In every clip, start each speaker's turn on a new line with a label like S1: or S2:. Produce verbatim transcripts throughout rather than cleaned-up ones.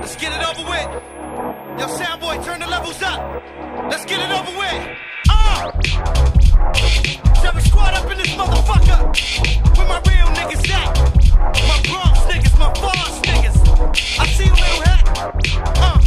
S1: Let's get it over with. Yo, soundboy, turn the levels up. Let's get it over with. Uh! Seven squad up in this motherfucker. Where my real niggas at? My Bronx niggas, my Bars niggas. I see you, little hat. Uh!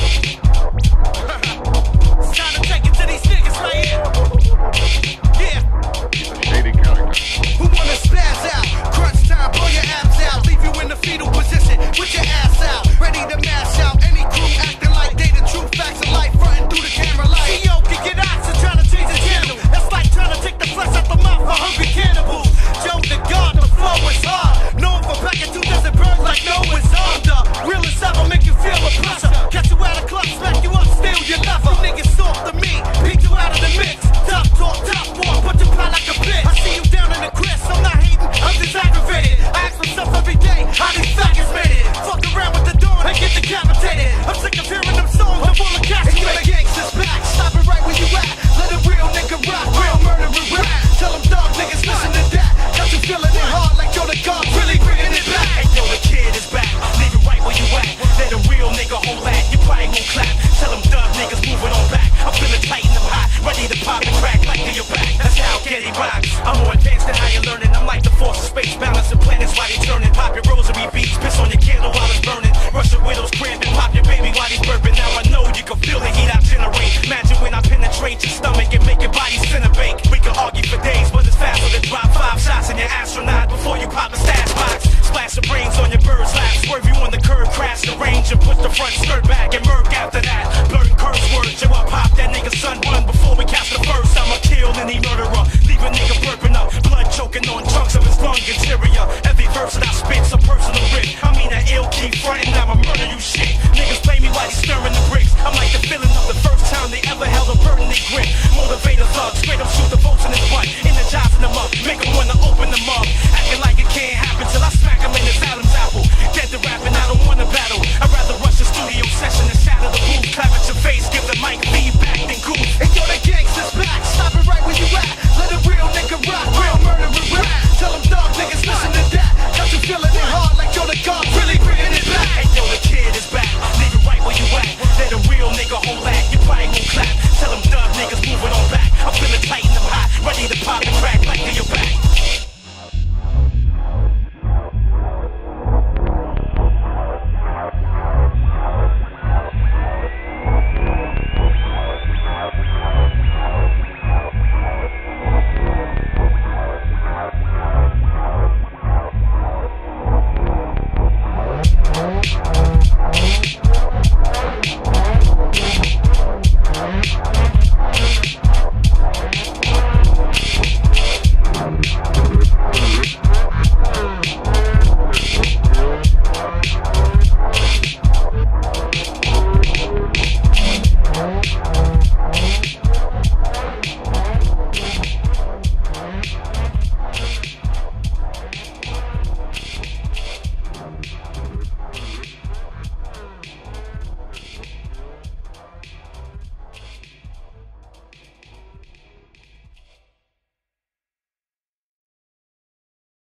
S1: It's time to take it to these niggas right here. Yeah.
S2: Shady character.
S1: Who wanna spaz out? Crunch time, pull your abs out. Leave you in the fetal position with your ass out. Ready to mash out any crew acting like they the true facts of life. Frontin' through the camera like C O can get oxygen trying to change the channel. That's like trying to take the flesh out the mouth for hungry cannibals. Joe the God, the flow is hard. Known for packing two dozen birds like Noah's Ark. The realest ever make you feel the pressure. Catch you out of club, smack you up, steal your leather. You niggas soft to me, beat you out of the mix. Top talk, top walk, put you pot like a bitch. I see you down in the crest, I'm not hating, I'm just aggravated. I ask myself every day, how these faggots made it. Fuck around with the dawn and get decapitated. I'm sick of hearing them songs, I'm full of cash. And you the gangsters back, stop it right where you at. Let a real nigga rock, real murder and rap. Tell them dog niggas listen to that. Got you feeling it hard like Joe the God, really bringing it back.
S3: Hey yo, the kid is back, leave it right where you at. Let a real nigga hold that, you probably won't clap. Tell them thug niggas moving on back. I'm feeling tight and I'm hot, ready to pop and crack like to your back. That's how Getty rocks. I'm more advanced than how you're learning. I'm like the force of space, balancing planets while they turning. Pop your rosary beats, piss on your candle while it's burning. Rush your widow's crib and pop your baby while he's burping. Now I know you can feel the heat I generate. Imagine when I penetrate your stomach and make your body cinnabake. We can argue for days, but it's faster to drop five shots in your astronaut before you pop a stash box. Splash the brains on your bird's lap, swerve you on the curb, crash the range and push the front skirt back and murk after that. Blurting curse words, yo, I pop that nigga son run before we catch the first. I'ma kill any murderer, leave a nigga burping up, blood choking on chunks of his lung interior.